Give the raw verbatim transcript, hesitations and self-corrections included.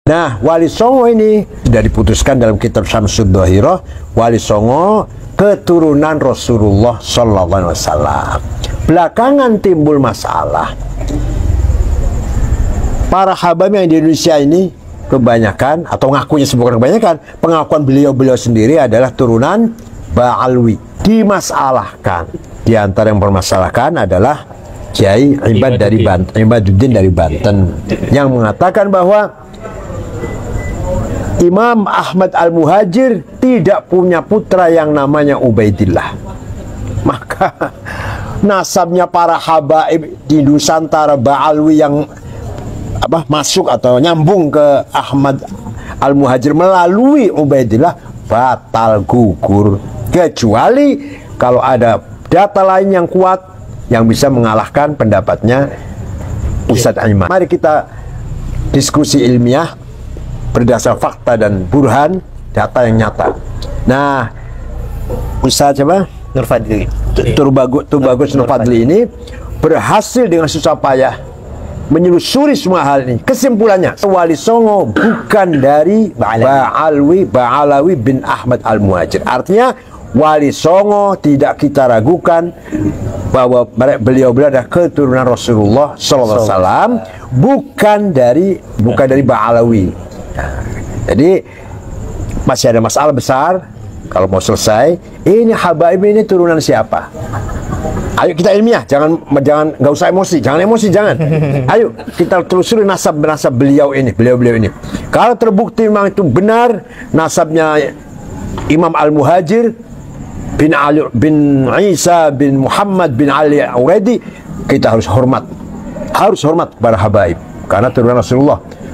Nah, Wali Songo ini sudah diputuskan dalam kitab Syamsud Dhahirah. Wali Songo keturunan Rasulullah Sallallahu Alaihi Wasallam. Belakangan timbul masalah. Para habaib yang di Indonesia ini kebanyakan, atau ngakunya bukan kebanyakan, pengakuan beliau-beliau sendiri adalah turunan Ba'alwi. Dimasalahkan. Di antara yang permasalahkan adalah Kiai Ibad dari Banten, Ibaduddin dari Banten, yang mengatakan bahwa Imam Ahmad Al-Muhajir tidak punya putra yang namanya Ubaidillah. Maka nasabnya para habaib di Nusantara Ba'alwi yang apa masuk atau nyambung ke Ahmad Al-Muhajir melalui Ubaidillah batal gugur, kecuali kalau ada data lain yang kuat yang bisa mengalahkan pendapatnya Ustadz Aiman. Mari kita diskusi ilmiah berdasar fakta dan burhan, data yang nyata. Nah, Ustadz siapa? Nur Fadli. Turbagus Turbagus Nur Fadli ini berhasil dengan susah payah menyelusuri semua hal ini. Kesimpulannya, Wali Songo bukan dari Ba'alwi Ba'alawi bin Ahmad Al-Muhajir. Artinya Wali Songo tidak kita ragukan bahwa beliau-beliau adalah keturunan Rasulullah Sallallahu Alaihi Wasallam, bukan dari bukan dari Ba'alawi. Jadi masih ada masalah besar. Kalau mau selesai, ini habaib ini turunan siapa? Ayo kita ilmiah, jangan jangan nggak usah emosi, jangan emosi, jangan. Ayo kita telusuri nasab nasab beliau ini, beliau-beliau ini. Kalau terbukti memang itu benar nasabnya Imam Al-Muhajir bin Ali bin Isa bin Muhammad bin Ali Auredi, kita harus hormat, harus hormat kepada habaib karena turunan Rasulullah.